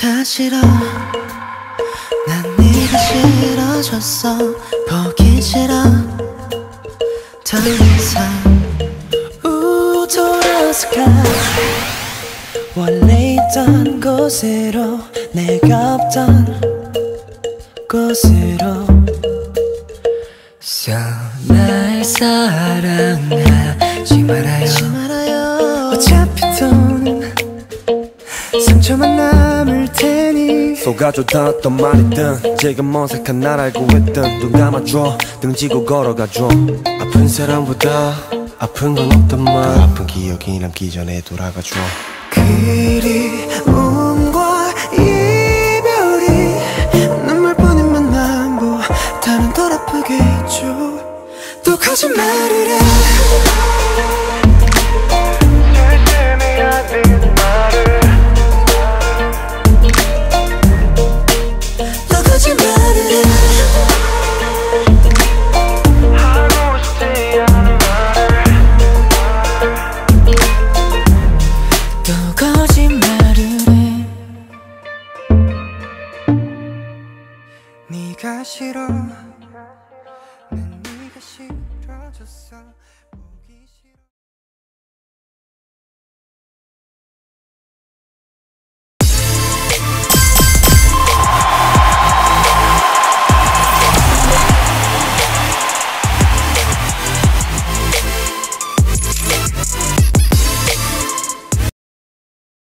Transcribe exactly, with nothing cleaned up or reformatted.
가 싫어. 난 네가 싫어졌어. 보기 싫어. 더 이상 우 돌아서 가. 원래 있던 곳으로, 내가 없던 곳으로. So 날 사랑하지 말아요. 어차피 돈 상처만 남을 테니. 속아줬던 말이든 지금 어색한 날 알고 있든 눈 감아줘, 등 지고 걸어가줘. 아픈 사람보다 아픈 건 없단 말. 그 아픈 기억이 남기 전에 돌아가줘. 그리움